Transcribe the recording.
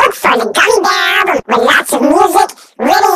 Look for the Gummy Bear album with lots of music, video,